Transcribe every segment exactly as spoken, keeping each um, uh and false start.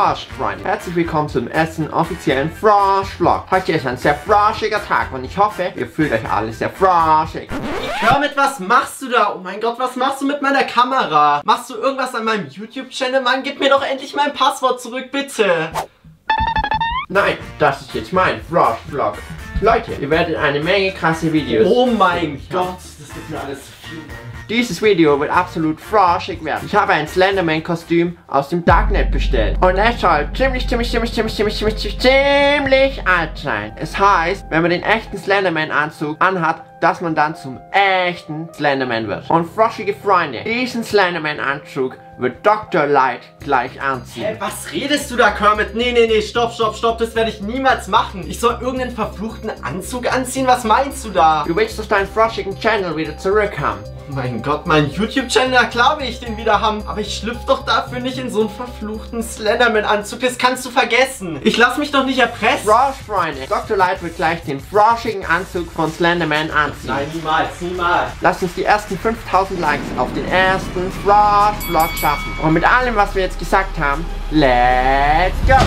Frosch, Freunde. Herzlich willkommen zum ersten offiziellen Frosch-Vlog. Heute ist ein sehr froschiger Tag und ich hoffe, ihr fühlt euch alle sehr froschig. Kermit, was machst du da? Oh mein Gott, was machst du mit meiner Kamera? Machst du irgendwas an meinem YouTube-Channel? Mann, gib mir doch endlich mein Passwort zurück, bitte. Nein, das ist jetzt mein Frosch-Vlog. Leute, ihr werdet eine Menge krasse Videos. Oh mein Gott, das wird mir alles zu viel. Dieses Video wird absolut froschig werden. Ich habe ein Slenderman-Kostüm aus dem Darknet bestellt. Und es soll ziemlich, ziemlich, ziemlich, ziemlich, ziemlich, ziemlich, ziemlich, ziemlich alt sein. Es heißt, wenn man den echten Slenderman-Anzug anhat, dass man dann zum echten Slenderman wird. Und froschige Freunde, diesen Slenderman-Anzug wird Doktor Light gleich anziehen. Hä, was redest du da, Kermit? Nee, nee, nee, stopp, stopp, stopp, das werde ich niemals machen. Ich soll irgendeinen verfluchten Anzug anziehen? Was meinst du da? Du willst doch deinen froschigen Channel wieder zurück haben. Oh mein Gott, mein YouTube-Channel, na klar will ich den wieder haben. Aber ich schlüpfe doch dafür nicht in so einen verfluchten Slenderman-Anzug. Das kannst du vergessen. Ich lass mich doch nicht erpressen. Frosch, Freunde. Doktor Light wird gleich den froschigen Anzug von Slenderman anziehen. Nein, niemals, niemals. Lasst uns die ersten fünftausend Likes auf den ersten Frosch-Vlog schaffen. Und mit allem, was wir jetzt gesagt haben, let's go!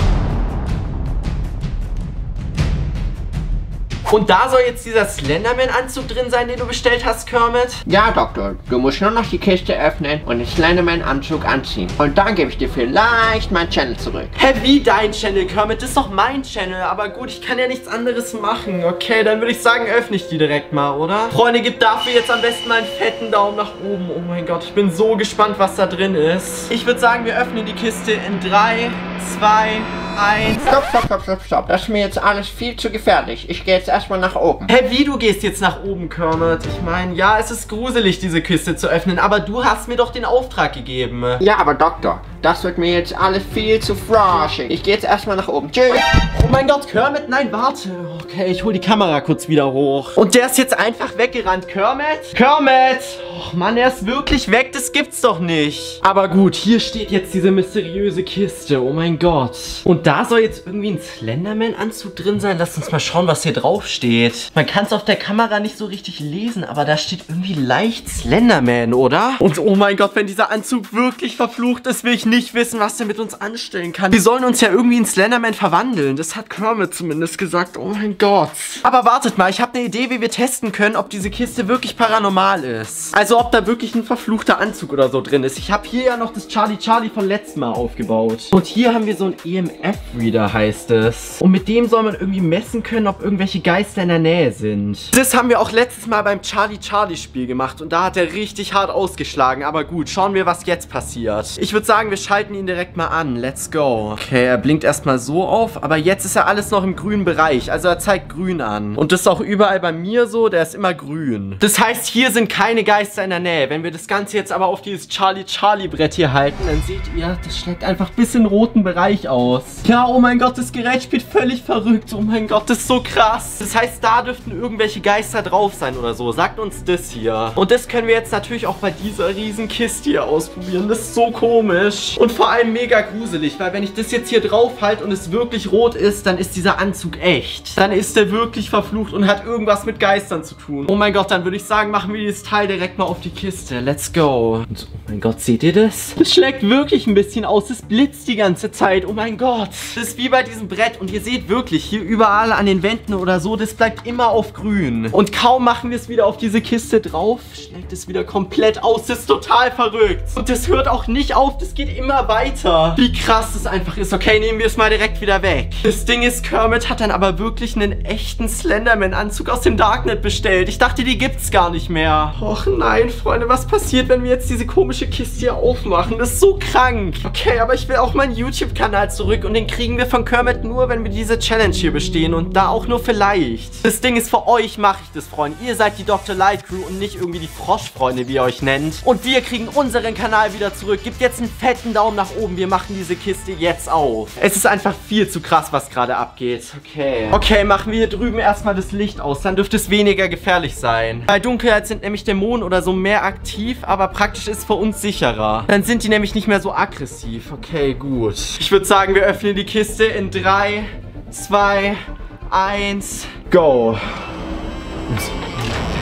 Und da soll jetzt dieser Slenderman-Anzug drin sein, den du bestellt hast, Kermit? Ja, Doktor. Du musst nur noch die Kiste öffnen und den Slenderman-Anzug anziehen. Und dann gebe ich dir vielleicht meinen Channel zurück. Hä, wie dein Channel, Kermit? Das ist doch mein Channel. Aber gut, ich kann ja nichts anderes machen. Okay, dann würde ich sagen, öffne ich die direkt mal, oder? Freunde, gebt dafür jetzt am besten mal einen fetten Daumen nach oben. Oh mein Gott, ich bin so gespannt, was da drin ist. Ich würde sagen, wir öffnen die Kiste in drei, zwei, eins. Stopp, stopp, stopp, stopp, stopp. Das ist mir jetzt alles viel zu gefährlich. Ich gehe jetzt erstmal nach oben. Hä, wie, du gehst jetzt nach oben, Kermit? Ich meine, ja, es ist gruselig, diese Kiste zu öffnen, aber du hast mir doch den Auftrag gegeben. Ja, aber Doktor, das wird mir jetzt alles viel zu froschig. Ich gehe jetzt erstmal nach oben. Tschüss. Oh mein Gott, Kermit, nein, warte. Okay, ich hole die Kamera kurz wieder hoch. Und der ist jetzt einfach weggerannt. Kermit? Kermit! Och Mann, er ist wirklich weg, das gibt's doch nicht. Aber gut, hier steht jetzt diese mysteriöse Kiste. Oh mein Gott. Und da soll jetzt irgendwie ein Slenderman-Anzug drin sein. Lass uns mal schauen, was hier drauf steht. Man kann es auf der Kamera nicht so richtig lesen, aber da steht irgendwie leicht Slenderman, oder? Und oh mein Gott, wenn dieser Anzug wirklich verflucht ist, will ich nicht wissen, was der mit uns anstellen kann. Wir sollen uns ja irgendwie in Slenderman verwandeln. Das hat Kermit zumindest gesagt. Oh mein Gott. Aber wartet mal, ich habe eine Idee, wie wir testen können, ob diese Kiste wirklich paranormal ist. Also ob da wirklich ein verfluchter Anzug oder so drin ist. Ich habe hier ja noch das Charlie Charlie von letztem Mal aufgebaut. Und hier haben wir so einen E M F-Reader, heißt es. Und mit dem soll man irgendwie messen können, ob irgendwelche Geister in der Nähe sind. Das haben wir auch letztes Mal beim Charlie Charlie Spiel gemacht. Und da hat er richtig hart ausgeschlagen. Aber gut, schauen wir, was jetzt passiert. Ich würde sagen, wir schalten ihn direkt mal an. Let's go. Okay, er blinkt erstmal so auf. Aber jetzt ist er alles noch im grünen Bereich. Also er zeigt grün an. Und das ist auch überall bei mir so. Der ist immer grün. Das heißt, hier sind keine Geister in der Nähe. Wenn wir das Ganze jetzt aber auf dieses Charlie Charlie Brett hier halten, dann seht ihr, das schlägt einfach bis in den roten Bereich aus. Ja, oh mein Gott, das Gerät spielt völlig verrückt. Oh mein Gott, das ist so krass. Das heißt, da dürften irgendwelche Geister drauf sein oder so. Sagt uns das hier. Und das können wir jetzt natürlich auch bei dieser riesen Kiste hier ausprobieren. Das ist so komisch. Und vor allem mega gruselig, weil wenn ich das jetzt hier drauf halte und es wirklich rot ist, dann ist dieser Anzug echt. Dann ist der wirklich verflucht und hat irgendwas mit Geistern zu tun. Oh mein Gott, dann würde ich sagen, machen wir dieses Teil direkt mal auf die Kiste. Let's go. Und, oh mein Gott, seht ihr das? Das schlägt wirklich ein bisschen aus. Es blitzt die ganze Zeit. Oh mein Gott. Das ist wie bei diesem Brett. Und ihr seht wirklich, hier überall an den Wänden oder so, das bleibt immer auf grün. Und kaum machen wir es wieder auf diese Kiste drauf, schlägt es wieder komplett aus. Das ist total verrückt. Und das hört auch nicht auf. Das geht immer weiter. Wie krass das einfach ist. Okay, nehmen wir es mal direkt wieder weg. Das Ding ist, Kermit hat dann aber wirklich einen echten Slenderman-Anzug aus dem Darknet bestellt. Ich dachte, die gibt's gar nicht mehr. Och nein, Freunde, was passiert, wenn wir jetzt diese komische Kiste hier aufmachen? Das ist so krank. Okay, aber ich will auch meinen YouTube-Kanal zurück und den kriegen wir von Kermit nur, wenn wir diese Challenge hier bestehen und da auch nur vielleicht. Das Ding ist, für euch mache ich das, Freunde. Ihr seid die Doktor Light Crew und nicht irgendwie die Froschfreunde, wie ihr euch nennt. Und wir kriegen unseren Kanal wieder zurück. Gebt jetzt einen fetten Daumen nach oben. Wir machen diese Kiste jetzt auf. Es ist einfach viel zu krass, was gerade abgeht. Okay. Okay, machen wir hier drüben erstmal das Licht aus. Dann dürfte es weniger gefährlich sein. Bei Dunkelheit sind nämlich Dämonen oder so mehr aktiv, aber praktisch ist für uns sicherer. Dann sind die nämlich nicht mehr so aggressiv. Okay, gut. Ich würde sagen, wir öffnen die Kiste in drei, zwei, eins, go. Da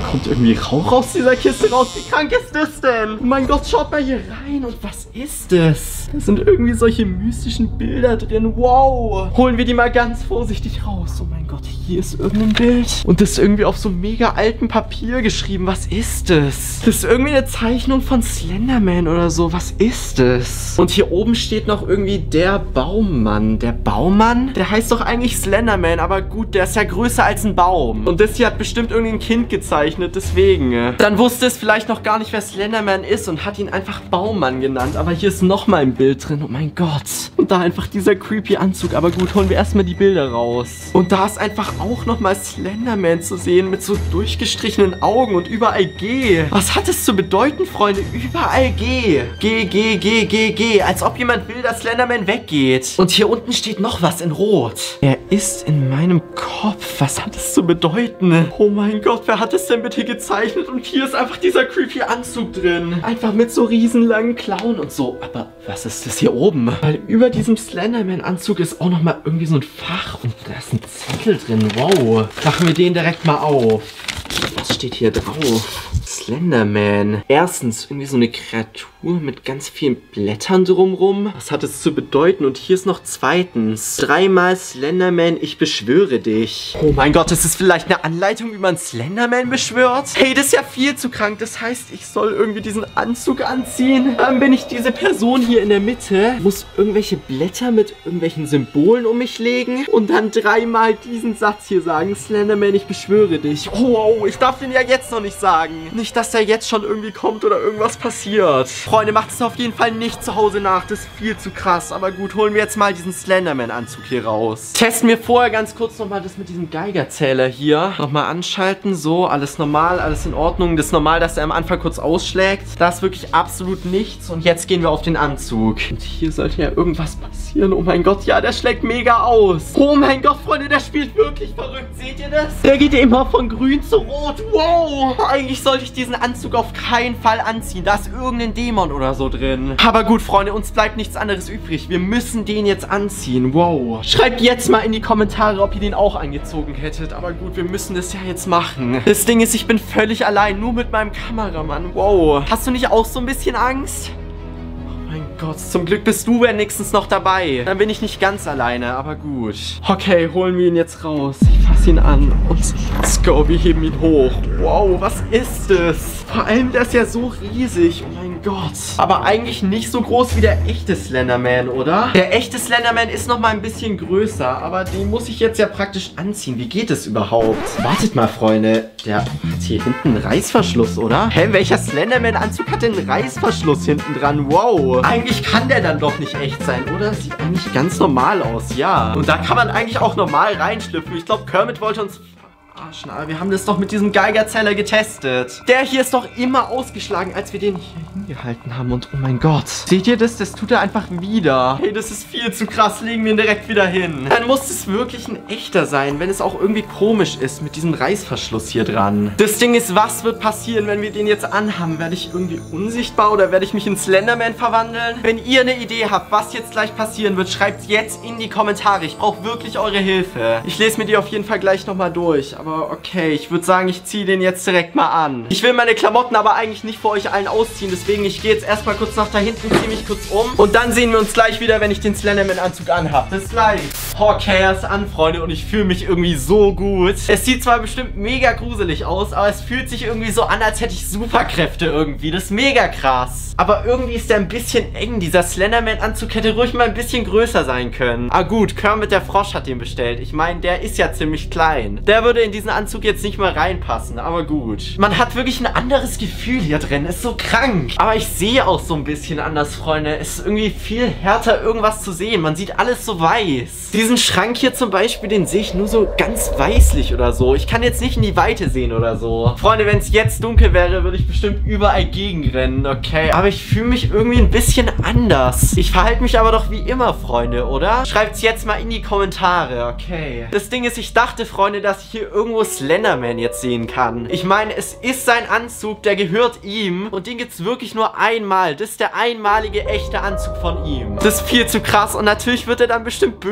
kommt irgendwie Rauch aus dieser Kiste raus. Wie krank ist das denn? Oh mein Gott, schaut mal hier rein. Und was ist das? Da sind irgendwie solche mystischen Bilder drin. Wow. Holen wir die mal ganz vorsichtig raus. Oh mein Gott, hier ist irgendein Bild. Und das ist irgendwie auf so mega altem Papier geschrieben. Was ist das? Das ist irgendwie eine Zeichnung von Slenderman oder so. Was ist das? Und hier oben steht noch irgendwie der Baummann. Der Baummann? Der heißt doch eigentlich Slenderman. Aber gut, der ist ja größer als ein Baum. Und das hier hat bestimmt irgendein Kind gezeichnet. Deswegen. Dann wusste es vielleicht noch gar nicht, wer Slenderman ist und hat ihn einfach Baummann genannt. Aber hier ist nochmal ein Bild drin. Oh mein Gott. Und da einfach dieser creepy Anzug. Aber gut, holen wir erstmal die Bilder raus. Und da ist einfach auch nochmal Slenderman zu sehen mit so durchgestrichenen Augen und überall G. Was hat es zu bedeuten, Freunde? Überall G. G, G, G, G, G. Als ob jemand will, dass Slenderman weggeht. Und hier unten steht noch was in Rot. Er ist in meinem Kopf. Was hat es zu bedeuten? Oh mein Gott, wer hat es denn bitte gezeichnet? Und hier ist einfach dieser creepy Anzug drin. Einfach mit so riesenlangen Klauen und so. Aber was ist das hier oben? Weil über diesem Slenderman-Anzug ist auch nochmal irgendwie so ein Fach. Und da ist ein Zettel drin. Wow. Machen wir den direkt mal auf. Was steht hier drauf? Slenderman. Erstens irgendwie so eine Kreatur mit ganz vielen Blättern drumrum. Was hat es zu bedeuten? Und hier ist noch zweitens. Dreimal Slenderman, ich beschwöre dich. Oh mein Gott, ist das vielleicht eine Anleitung, wie man Slenderman beschwört? Hey, das ist ja viel zu krank. Das heißt, ich soll irgendwie diesen Anzug anziehen. Dann bin ich diese Person hier in der Mitte. Muss irgendwelche Blätter mit irgendwelchen Symbolen um mich legen. Und dann dreimal diesen Satz hier sagen. Slenderman, ich beschwöre dich. Oh, wow, ich darf den ja jetzt noch nicht sagen. Nicht, dass der jetzt schon irgendwie kommt oder irgendwas passiert. Freunde, macht es auf jeden Fall nicht zu Hause nach. Das ist viel zu krass. Aber gut, holen wir jetzt mal diesen Slenderman-Anzug hier raus. Testen wir vorher ganz kurz nochmal das mit diesem Geigerzähler hier. Nochmal anschalten. So, alles normal, alles in Ordnung. Das ist normal, dass er am Anfang kurz ausschlägt. Da ist wirklich absolut nichts. Und jetzt gehen wir auf den Anzug. Und hier sollte ja irgendwas passieren. Oh mein Gott, ja, der schlägt mega aus. Oh mein Gott, Freunde, der spielt wirklich verrückt. Seht ihr das? Der geht immer von grün zu rot. Wow. Eigentlich sollte ich diesen Anzug auf keinen Fall anziehen. Da ist irgendein Dämon oder so drin. Aber gut, Freunde, uns bleibt nichts anderes übrig. Wir müssen den jetzt anziehen. Wow. Schreibt jetzt mal in die Kommentare, ob ihr den auch angezogen hättet. Aber gut, wir müssen das ja jetzt machen. Das Ding ist, ich bin völlig allein. Nur mit meinem Kameramann. Wow. Hast du nicht auch so ein bisschen Angst? Mein Gott, zum Glück bist du wenigstens noch dabei. Dann bin ich nicht ganz alleine, aber gut. Okay, holen wir ihn jetzt raus. Ich fasse ihn an und let's go, wir heben ihn hoch. Wow, was ist das? Vor allem, der ist ja so riesig. Oh mein Gott. Aber eigentlich nicht so groß wie der echte Slenderman, oder? Der echte Slenderman ist noch mal ein bisschen größer, aber den muss ich jetzt ja praktisch anziehen. Wie geht es überhaupt? Wartet mal, Freunde. Der hat hier hinten einen Reißverschluss, oder? Hä, welcher Slenderman-Anzug hat denn einen Reißverschluss hinten dran? Wow. Eigentlich kann der dann doch nicht echt sein, oder? Sieht eigentlich ganz normal aus, ja. Und da kann man eigentlich auch normal reinschlüpfen. Ich glaube, Kermit wollte uns verarschen, aber wir haben das doch mit diesem Geigerzähler getestet. Der hier ist doch immer ausgeschlagen, als wir den hier hingehalten haben. Und oh mein Gott. Seht ihr das? Das tut er einfach wieder. Hey, das ist viel zu krass. Legen wir ihn direkt wieder hin. Dann muss es wirklich ein echter sein, wenn es auch irgendwie komisch ist mit diesem Reißverschluss hier dran. Das Ding ist, was wird passieren, wenn wir den jetzt anhaben? Werde ich irgendwie unsichtbar oder werde ich mich in Slenderman verwandeln? Wenn ihr eine Idee habt, was jetzt gleich passieren wird, schreibt es jetzt in die Kommentare. Ich brauche wirklich eure Hilfe. Ich lese mir die auf jeden Fall gleich nochmal durch. Aber okay, ich würde sagen, ich ziehe den jetzt direkt mal an. Ich will meine Klamotten aber eigentlich nicht für euch allen ausziehen. Deswegen, ich gehe jetzt erstmal kurz nach da hinten, ziehe mich kurz um. Und dann sehen wir uns gleich wieder, wenn ich den Slenderman-Anzug anhabe. Bis gleich. Okay, er ist an, Freunde. Und ich fühle mich irgendwie so gut. Es sieht zwar bestimmt mega gruselig aus, aber es fühlt sich irgendwie so an, als hätte ich Superkräfte irgendwie. Das ist mega krass. Aber irgendwie ist der ein bisschen eng. Dieser Slenderman-Anzug hätte ruhig mal ein bisschen größer sein können. Ah gut, Kermit der Frosch hat den bestellt. Ich meine, der ist ja ziemlich klein. Der würde in diesen Anzug jetzt nicht mal reinpassen, aber gut. Man hat wirklich ein anderes Gefühl hier drin. Ist so krank. Aber ich sehe auch so ein bisschen anders, Freunde. Es ist irgendwie viel härter, irgendwas zu sehen. Man sieht alles so weiß. Diesen Schrank hier zum Beispiel, den sehe ich nur so ganz weißlich oder so. Ich kann jetzt nicht in die Weite sehen oder so. Freunde, wenn es jetzt dunkel wäre, würde ich bestimmt überall gegenrennen, okay? Aber ich fühle mich irgendwie ein bisschen anders. Ich verhalte mich aber doch wie immer, Freunde, oder? Schreibt es jetzt mal in die Kommentare, okay? Das Ding ist, ich dachte, Freunde, dass ich hier irgendwo Slenderman jetzt sehen kann. Ich meine, es ist sein Anzug, der gehört ihm. Und den gibt es wirklich nur einmal. Das ist der einmalige, echte Anzug von ihm. Das ist viel zu krass. Und natürlich wird er dann bestimmt böse, wenn den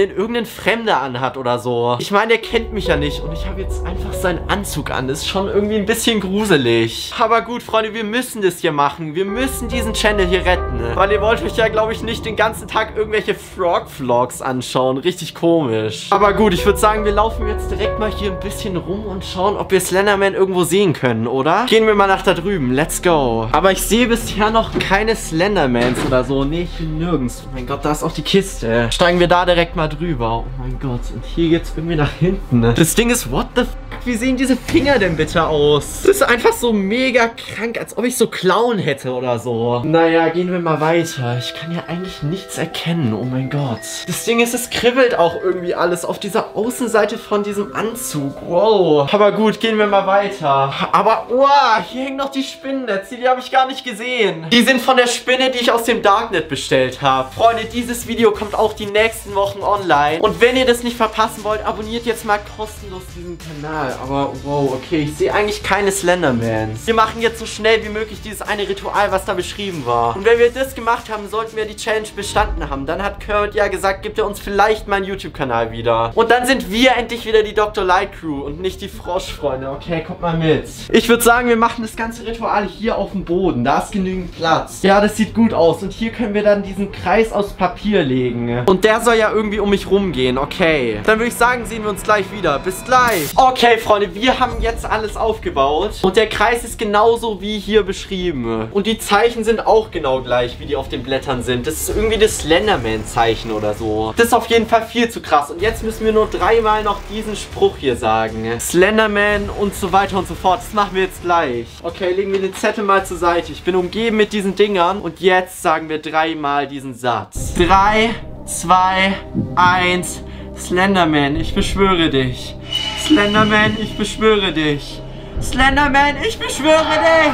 den irgendein Fremder anhat oder so. Ich meine, der kennt mich ja nicht und ich habe jetzt einfach seinen Anzug an. Das ist schon irgendwie ein bisschen gruselig. Aber gut, Freunde, wir müssen das hier machen. Wir müssen diesen Channel hier retten. Weil ihr wollt euch ja, glaube ich, nicht den ganzen Tag irgendwelche Frog-Vlogs anschauen. Richtig komisch. Aber gut, ich würde sagen, wir laufen jetzt direkt mal hier ein bisschen rum und schauen, ob wir Slenderman irgendwo sehen können, oder? Gehen wir mal nach da drüben. Let's go. Aber ich sehe bisher noch keine Slendermans oder so. Nee, ich bin nirgends. Oh mein Gott, da ist auch die Kiste. Steigen wir da direkt mal drüber. Oh mein Gott. Und hier geht's irgendwie nach hinten. Das Ding ist, what the f***? Wie sehen diese Finger denn bitte aus? Das ist einfach so mega krank, als ob ich so Klauen hätte oder so. Naja, gehen wir mal weiter. Ich kann ja eigentlich nichts erkennen. Oh mein Gott. Das Ding ist, es kribbelt auch irgendwie alles auf dieser Außenseite von diesem Anzug. Wow. Aber gut, gehen wir mal weiter. Aber, wow, hier hängen noch die Spinnennetze. Die habe ich gar nicht gesehen. Die sind von der Spinne, die ich aus dem Darknet bestellt habe. Freunde, dieses Video kommt auch die nächsten Wochen online. Und wenn ihr das nicht verpassen wollt, abonniert jetzt mal kostenlos diesen Kanal. Aber, wow, okay, ich sehe eigentlich keine Slendermans. Wir machen jetzt so schnell wie möglich dieses eine Ritual, was da beschrieben war. Und wenn wir das gemacht haben, sollten wir die Challenge bestanden haben. Dann hat Kermit ja gesagt, gibt er uns vielleicht meinen YouTube-Kanal wieder. Und dann sind wir endlich wieder die Doktor Light Crew und nicht die Froschfreunde. Okay, kommt mal mit. Ich würde sagen, wir machen das ganze Ritual hier auf dem Boden. Da ist genügend Platz. Ja, das sieht gut aus. Und hier können wir dann diesen Kreis aus Papier legen. Und der soll ja irgendwie um mich rumgehen. Okay. Dann würde ich sagen, sehen wir uns gleich wieder. Bis gleich. Okay, Freunde, wir haben jetzt alles aufgebaut. Und der Kreis ist genauso wie hier beschrieben. Und die Zeichen sind auch genau gleich, wie die auf den Blättern sind. Das ist irgendwie das Slenderman-Zeichen oder so. Das ist auf jeden Fall viel zu krass. Und jetzt müssen wir nur dreimal noch diesen Spruch hier sagen. Slenderman und so weiter und so fort. Das machen wir jetzt gleich. Okay, legen wir den Zettel mal zur Seite. Ich bin umgeben mit diesen Dingern. Und jetzt sagen wir dreimal diesen Satz. Drei, zwei, eins. Slenderman, ich beschwöre dich. Slenderman, ich beschwöre dich. Slenderman, ich beschwöre dich.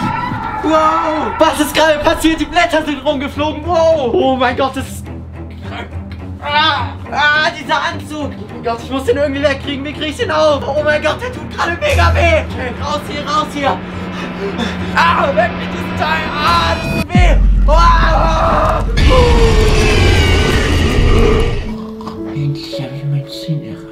Wow. Was ist gerade passiert? Die Blätter sind rumgeflogen. Wow. Oh mein Gott, das ist... Ah, ah, dieser Anzug. Oh mein Gott, ich muss den irgendwie wegkriegen. Wie krieg ich den auf? Oh mein Gott, der tut gerade mega weh. Okay, raus hier, raus hier. Ah, weg mit diesem Teil. Ah, das tut weh. Ah. Endlich habe ich mein Ziel erreicht.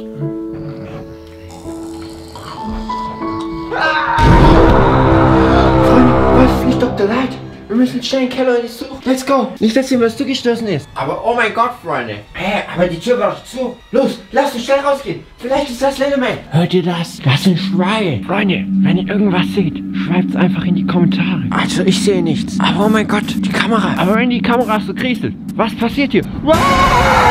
Freunde, was nicht Doktor Light? Wir müssen schnell in den Keller und die Suche. Let's go. Nicht, dass hier was zugestoßen ist. Aber oh mein Gott, Freunde. Hä, aber die Tür war doch zu. Los, lasst uns schnell rausgehen. Vielleicht ist das Slenderman. Hört ihr das? Das sind Schreie. Freunde, wenn ihr irgendwas seht, schreibt es einfach in die Kommentare. Also, ich sehe nichts. Aber oh mein Gott, die Kamera. Aber wenn die Kamera so kriselt, was passiert hier? Wow!